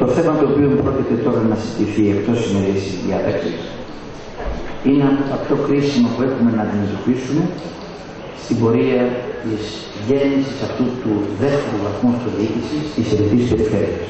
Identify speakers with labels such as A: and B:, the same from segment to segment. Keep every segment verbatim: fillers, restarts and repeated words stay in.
A: Το θέμα το οποίο πρόκειται τώρα να συζητηθεί εκτός ημερήσιας διάταξης είναι από τα πιο κρίσιμα που έχουμε να αντιμετωπίσουμε στην πορεία της γέννησης αυτού του δεύτερου βαθμού αυτοδιοίκησης της ελληνικής περιφέρειας.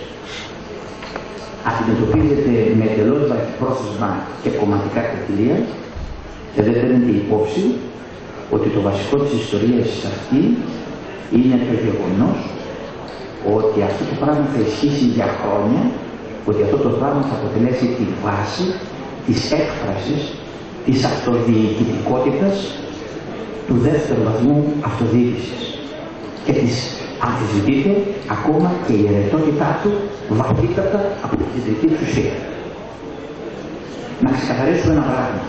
A: Αντιμετωπίζεται με εντελώς βραχυπρόθεσμα και κομματικά κριτήρια και δεν παίρνεται υπόψη ότι το βασικό της ιστορίας αυτή είναι το γεγονός ότι αυτό το πράγμα θα ισχύσει για χρόνια, ότι αυτό το πράγμα θα αποτελέσει τη βάση της έκφρασης της αυτοδιοικητικότητας του δεύτερου βαθμού αυτοδιοίκησης και της αμφισβητείται ακόμα και η αιρετότητά του βαθύτατα από την κεντρική εξουσία. Να ξεκαθαρίσουμε ένα πράγμα.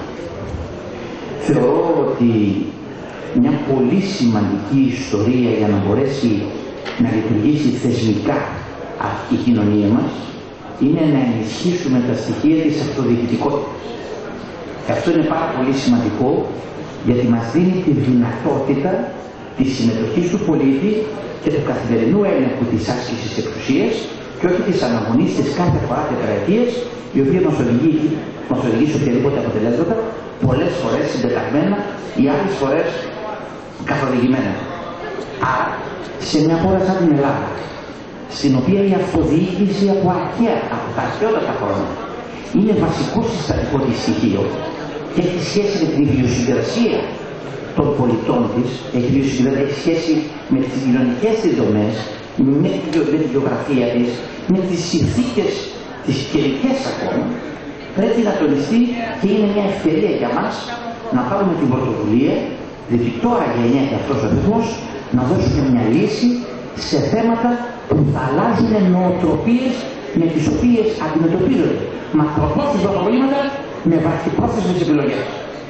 A: Θεωρώ ότι μια πολύ σημαντική ιστορία για να μπορέσει να λειτουργήσει θεσμικά η κοινωνία μας είναι να ενισχύσουμε τα στοιχεία της αυτοδιοικητικότητας. Και αυτό είναι πάρα πολύ σημαντικό γιατί μας δίνει τη δυνατότητα της συμμετοχής του πολίτη και του καθημερινού έλεγχου της άσκησης εξουσίας και όχι της αναμονής της κάθε φορά τετραετίας, η οποία μας οδηγεί, μας οδηγεί σε οποιαδήποτε αποτελέσματα, πολλές φορές συντεταγμένα ή άλλες φορές καθοδηγημένα. Άρα, σε μια χώρα σαν την Ελλάδα, στην οποία η αυτοδιοίκηση από αρχαία, από τα αρχαιότατα χρόνια, είναι βασικό συστατικό της στοιχείο και έχει σχέση με την ιδιοσυγκρασία των πολιτών της, έχει, έχει σχέση με τις κοινωνικές της δομές, με τη γεωγραφία της, με τις συνθήκες τις καιρικές ακόμα, πρέπει να τονιστεί και είναι μια ευκαιρία για μας να πάρουμε την πρωτοβουλία, διότι τώρα γεννιέται αυτός ο ρυθμός, να δώσουμε μια λύση σε θέματα που θα αλλάζουν νοοτροπίες με τις οποίες αντιμετωπίζονται μακροπρόθεσμα προβλήματα με βραχυπρόθεσμες επιλογές.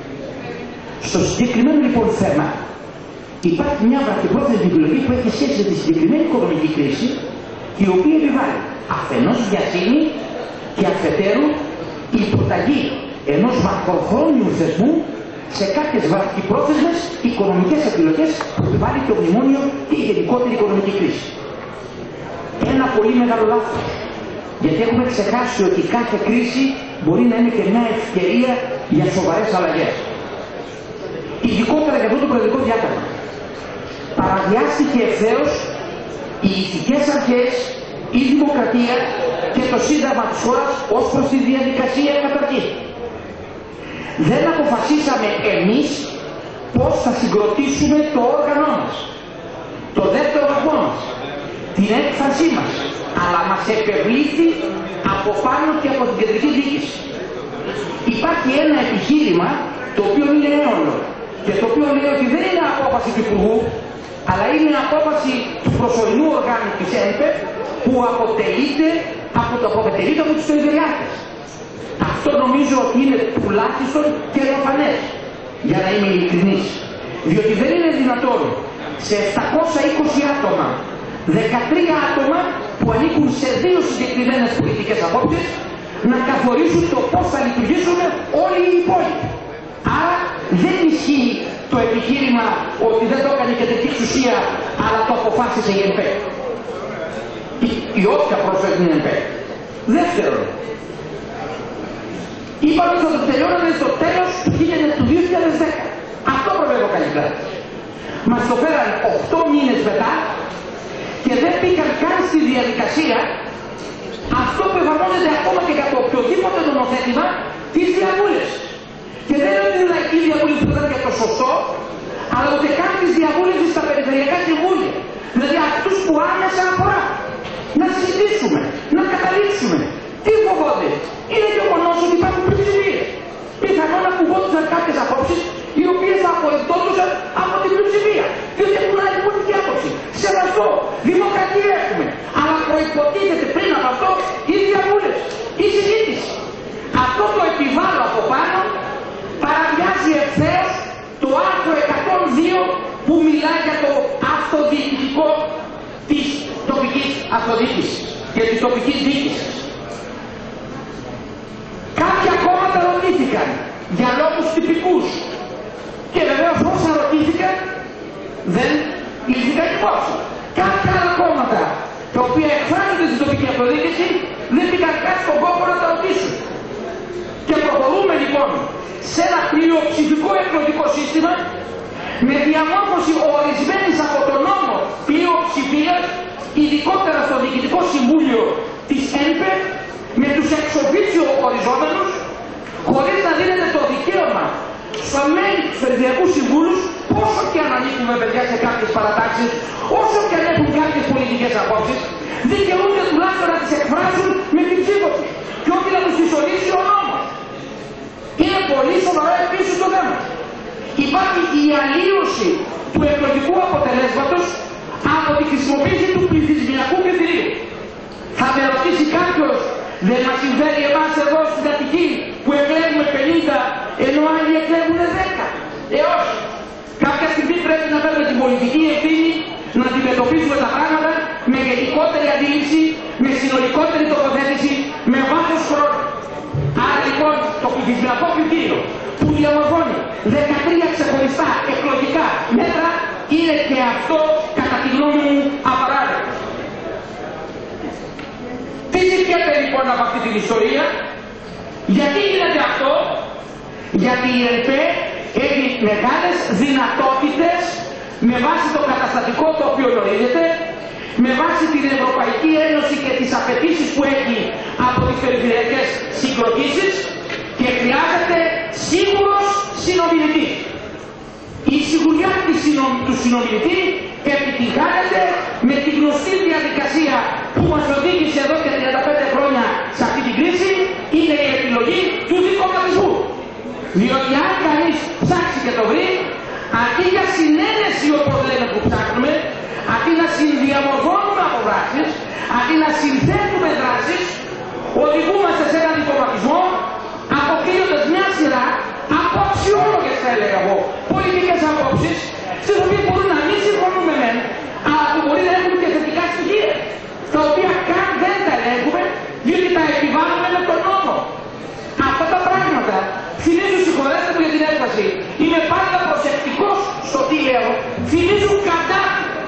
A: Στο συγκεκριμένο λοιπόν θέμα υπάρχει μια βραχυπρόθεσμη επιλογή που έχει σχέση με τη συγκεκριμένη οικονομική κρίση, η οποία επιβάλλει αφενός βιασύνη και αφετέρου υποταγή ενός μακροχρόνιου θεσμού σε κάποιες βραχυπρόθεσμες οικονομικές επιλογές που επιβάλλει το μνημόνιο και η γενικότερη οικονομική κρίση. Ένα πολύ μεγάλο λάθος, γιατί έχουμε ξεχάσει ότι κάθε κρίση μπορεί να είναι και μια ευκαιρία για σοβαρές αλλαγές. Ειδικότερα για αυτό το προεδρικό διάταγμα. Παραβιάστηκε ευθέως οι ηθικές αρχές, η δημοκρατία και το σύνταγμα της χώρας ως προς τη διαδικασία καταρχήν. Δεν αποφασίσαμε εμείς πώς θα συγκροτήσουμε το όργανό μας, το δεύτερο βαθμό μας, την έκφρασή μας, αλλά μας επευλήθη από πάνω και από την κεντρική διοίκηση. Υπάρχει ένα επιχείρημα το οποίο είναι αίωνο και το οποίο λέει ότι δεν είναι απόφαση του Υπουργού, αλλά είναι απόφαση του προσωρινού οργάνου της ΕΝΠΕ που αποτελείται από, το, αποτελείται από τους περιφερειάρχες. Αυτό νομίζω ότι είναι τουλάχιστον και εμφανές, για να είμαι ειλικρινής. Διότι δεν είναι δυνατόν σε επτακόσια είκοσι άτομα, δεκατρία άτομα που ανήκουν σε δύο συγκεκριμένες πολιτικές απόψεις, να καθορίσουν το πώς θα λειτουργήσουν όλοι οι υπόλοιποι. Άρα δεν ισχύει το επιχείρημα ότι δεν το έκανε η κεντρική εξουσία, αλλά το αποφάσισε η ΕΝΠΕ. Η, η όποια πρόσφερε την ΕΝΠΕ. Δεύτερον, είπαμε ότι θα το τελειώναμε στο τέλος του δύο χιλιάδες δέκα. Αυτό προβλέπω καλύτερα. Μας το φέραν οκτώ μήνες μετά και δεν πήγαν καν στη διαδικασία αυτό που εφαρμόζεται ακόμα και για το οποιοδήποτε νομοθέτημα της διαβούλευσης. Και δεν είναι η λαϊκή διαβούλευση που ήταν και το σωστό, αλλά ούτε καν της διαβούλευσης στα περιφερειακά συμβούλια. Δηλαδή αυτούς που άμεσα αφορά. Να συζητήσουμε, να καταλήξουμε. Τι φοβόνται. Είναι γεγονός ότι υπάρχουν πλειοψηφίες. Πιθανόν να φοβόντουσαν κάποιες απόψεις οι οποίες θα απορριπτόντουσαν από την πλειοψηφία. Διότι έχουν άλλη πολιτική άποψη. Σεβαστό. Δημοκρατία έχουμε. Αλλά προϋποτίθεται πριν από αυτό η διαβούλευση, η συζήτηση. Αυτό το επιβάλλω από πάνω παραβιάζει ευθέως το άρθρο εκατόν δύο που μιλάει για το αυτοδιοικητικό της τοπικής αυτοδιοίκησης και της τοπικής διοίκησης. Κάποια κόμματα ρωτήθηκαν για λόγους τυπικούς και βεβαίως όσα ρωτήθηκαν δεν λύθηκαν υπόψη. Κάποια άλλα κόμματα τα οποία εκφράζονται στην τοπική αυτοδιοίκηση, δεν πήγαν καν στον κόπο να τα ρωτήσουν. Και προχωρούμε λοιπόν σε ένα πλειοψηφικό εκλογικό σύστημα με διαμόρφωση ορισμένης από τον νόμο πλειοψηφίας, ειδικότερα στο Διοικητικό Συμβούλιο της ΕΝΠΕ, με τους εξοφίτσιο οριζόμενους, χωρίς να δίνεται το δικαίωμα στα μέλη τους περιφερειακούς συμβούλους, όσο και αν ανήκουμε παιδιά σε κάποιες παρατάξεις, όσο και αν έχουν κάποιες πολιτικές απόψεις, δικαιούνται τουλάχιστον να τις εκφράσουν με την ψήφο τους και όχι να τους συσσωρήσει ο νόμος. Είναι πολύ σοβαρό επίσης το θέμα. Υπάρχει η αλλίωση του εκλογικού αποτελέσματος από τη χρησιμοποίηση του πληθυσμιακού κριτηρίου. Θα με ρωτήσει κάποιος, δεν μας συμβαίνει εμάς εδώ στην Αττική που εκλέγουμε πενήντα ενώ άλλοι εκλέγουν δέκα. Ε, όχι. Κάποια στιγμή πρέπει να παίρνουμε την πολιτική ευθύνη να αντιμετωπίσουμε τα πράγματα με γενικότερη αντίληψη, με συνολικότερη τοποθέτηση, με βάθος χρόνου. Άρα λοιπόν το πληθυσμιακό κριτήριο που διαμορφώνει δεκατρία ξεχωριστά εκλογικά μέτρα είναι και αυτό κατά τη γνώμη μου απαράδεκτο. Τι ζητιέται λοιπόν από αυτή την ιστορία, γιατί γίνεται αυτό, γιατί η ΕΝΠΕ έχει μεγάλες δυνατότητες με βάση το καταστατικό το οποίο γνωρίζετε, με βάση την Ευρωπαϊκή Ένωση και τις απαιτήσεις που έχει από τις περιφερειακές συγκροτήσεις και χρειάζεται σίγουρος συνομιλητής. Η σιγουριά του συνομιλητή επιτυγχάνεται με τη γνωστή διαδικασία που μας οδήγησε εδώ και τριάντα πέντε χρόνια σε αυτή την κρίση, είναι η επιλογή του δικοματισμού. Διότι αν κανείς ψάξει και το βρει, αντί για συνένεση όπως λέμε που ψάχνουμε, αντί να συνδιαμορφώνουμε αποβράσεις, αντί να συνθέτουμε δράσεις, οδηγούμαστε σε έναν δικοματισμό, αποκλείοντας μια σειρά από αξιόλογες, θα έλεγα εγώ, πολιτικές απόψεις, στις οποίες μπορούν να μην συμφωνούμε μεν, αλλά που μπορεί να έχουν και θετικά στοιχεία, τα οποία καν δεν τα ελέγχουμε, διότι τα επιβάλλουμε με τον νόμο. Αυτά τα πράγματα, θυμίζουν, συγχωρέστε μου για την έκφραση, είμαι πάντα προσεκτικός στο τι λέω, θυμίζουν κατά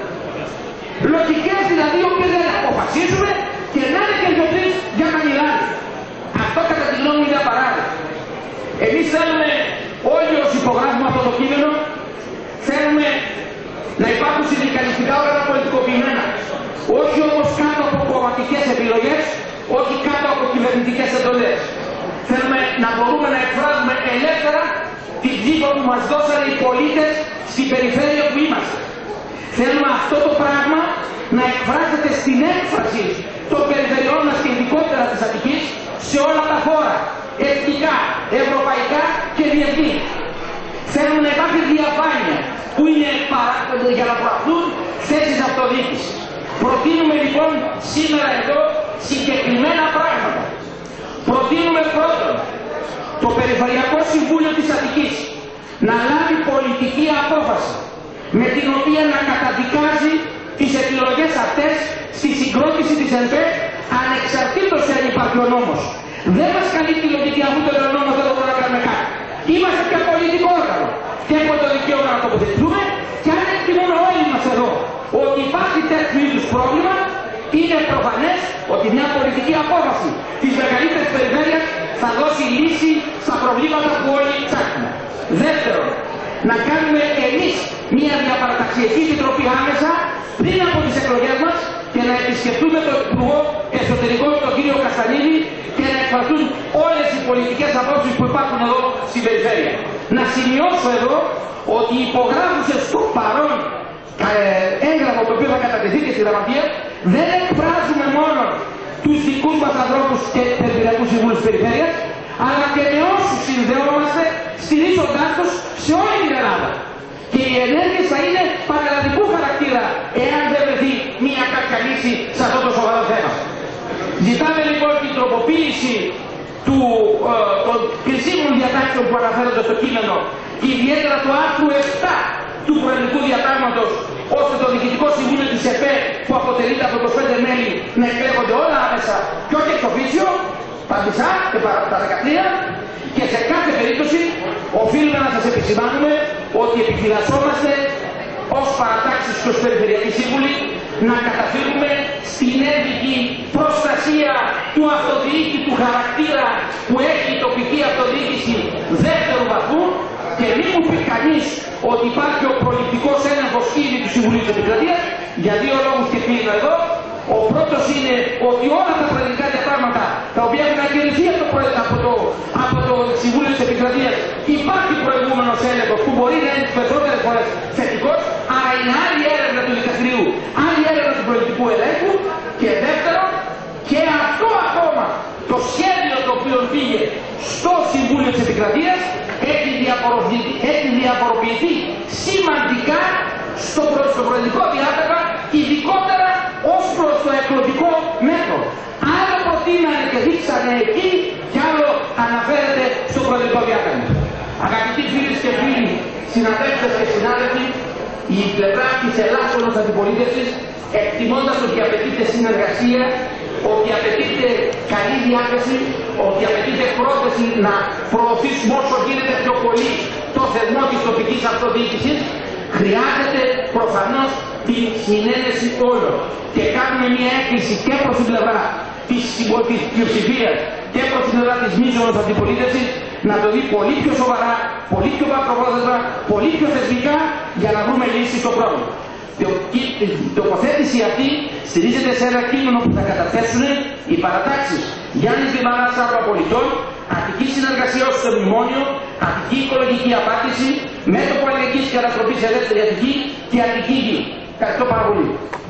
A: λογικές δηλαδή οποίες δεν αποφασίζουμε και να είναι και δυο τρεις για να μιλάνε. Αυτό κατά τη γνώμη μου είναι απαράδεκτο. Εμείς θέλουμε όλοι όσοι υπογράφουμε αυτό το κείμενο, θέλουμε να υπάρχουν συνδικαλιστικά όργανα πολιτικοποιημένα. Όχι όμως κάτω από κομματικές επιλογές, όχι κάτω από κυβερνητικές εντολές. Θέλουμε να μπορούμε να εκφράζουμε ελεύθερα την ψήφο που μας δώσανε οι πολίτες στην περιφέρεια που είμαστε. Θέλουμε αυτό το πράγμα να εκφράζεται στην έκφραση των περιφερειών μας και ειδικότερα της Αττικής σε όλα τα χώρα, εθνικά, ευρωπαϊκά και διεθνή. Θέλουμε να υπάρχει διαφάνεια που είναι παράδειγμα για να προαχθούν θέσεις αυτοδιοίκησης. Προτείνουμε λοιπόν σήμερα εδώ συγκεκριμένα πράγματα. Προτείνουμε πρώτον το Περιφερειακό Συμβούλιο της Αττικής να λάβει πολιτική απόφαση με την οποία να καταδικάζει τις επιλογές αυτές στη συγκρότηση της ΕΝΠΕ ανεξαρτήτως αν υπάρχει ο νόμος. Δεν μας καλύπτει η λογική αφού το νόμος δεν μπορούμε να κάνουμε κάτι. Είμαστε και πολιτικό όργανο και έχουμε το δικαίωμα να τοποθετηθούμε και αν εκτιμούμε όλοι μας εδώ ότι υπάρχει τέτοιου είδους πρόβλημα, είναι προφανές ότι μια πολιτική απόφαση της μεγαλύτερης περιφέρειας θα δώσει λύση στα προβλήματα που όλοι ψάχνουμε. Δεύτερον, να κάνουμε εμείς μια διαπαραταξιακή επιτροπή άμεσα πριν από τις εκλογές μας και να επισκεφτούμε τον Υπουργό Εσωτερικών, τον κύριο Καστανίδη, και να εκφραστούν όλες οι πολιτικές απόψεις που υπάρχουν εδώ στην περιφέρεια. Να σημειώσω εδώ ότι οι υπογράφουσες στο παρόν έγγραφο το οποίο θα κατατεθεί και στη γραμματεία δεν εκφράζουμε μόνο τους δικούς μας ανθρώπους και περιφερειακούς συμβούλους της περιφέρειας, αλλά και με όσους συνδεόμαστε στηρίζοντάς τους σε όλη την Ελλάδα. Και οι ενέργειες θα είναι πανελλαδικού χαρακτήρα εάν δεν βρεθεί μια κάποια λύση σε αυτό το σοβαρό θέμα. Ζητάμε λοιπόν την τροποποίηση του, ε, των κρισίμων διατάξεων που αναφέρονται στο κείμενο και ιδιαίτερα του άρθρου επτά του προεδρικού διατάγματος, ώστε το Διοικητικό Συμβούλιο της ΕΠΕ που αποτελείται από είκοσι πέντε μέλη να εκλέγονται όλα άμεσα και όχι εξ οφίτσιο, τα μισά και τα δεκατρία, και σε κάθε περίπτωση οφείλουμε να σας επισημάνουμε ότι επιφυλασσόμαστε ως παρατάξεις και ως περιφερειακοί σύμβουλοι
B: να καταφύγουμε στην ένδικη προστασία του αυτοδιοίκητου χαρακτήρα που έχει η τοπική αυτοδιοίκηση δεύτερου βαθμού και μην μου πει κανείς ότι υπάρχει ο προληπτικός έλεγχος ήδη του Συμβουλίου της Επικρατείας για δύο λόγους και κλείνω εδώ. Ο πρώτος είναι ότι όλα τα προεδρικά διατάγματα τα οποία έχουν ακυρωθεί από το, από το, από το Συμβούλιο της Επικρατείας υπάρχει προηγούμενος έλεγχος που μπορεί να είναι τις περισσότερες φορές θετικός, αλλά είναι άλλη έρευνα του δικαστηρίου, άλλη έρευνα του προληπτικού ελέγχου και δεύτερον και αυτό ακόμα το σχέδιο το οποίο πήγε στο Συμβούλιο της Επικρατείας έχει διαφοροποιηθεί, έχει διαφοροποιηθεί σημαντικά στο, προ, στο προεδρικό διάταγμα, ειδικότερα ως προς το εκλογικό μέτρο. Άλλο προτείνανε και δείξανε εκεί και άλλο αναφέρεται στο προεδρικό διάταγμα. Αγαπητοί φίλοι και φίλοι, συναδέλφες και συνάδελφοι, η πλευρά της ελάχιστον αντιπολίτευσης, εκτιμώντας ότι απαιτείται συνεργασία, ότι απαιτείται καλή διάθεση, ότι απαιτείται πρόθεση να προωθήσουμε όσο γίνεται πιο πολύ το θεσμό της τοπικής αυτοδιοίκησης, χρειάζεται προφανώς την συνένεση όλων. Και κάνουμε μια έκκληση και προς την πλευρά της πλειοψηφίας και προς την πλευρά της μείζωνος αντιπολίτευσης να το δει πολύ πιο σοβαρά, πολύ πιο μακροπρόθεσμα, πολύ πιο θεσμικά για να βρούμε λύση στο πρόβλημα. Η τοποθέτηση αυτή στηρίζεται σε ένα κείμενο που θα καταθέσουν οι παρατάξεις Γιάννης Δημαράς Πολιτών, Αττική συνεργασία ως το μνημόνιο, Αττική οικολογική απάντηση, μέτωπο αλληλεγγύης και ανατροπής ελεύθερη Αττική και Αττική γη. Ευχαριστώ πάρα πολύ.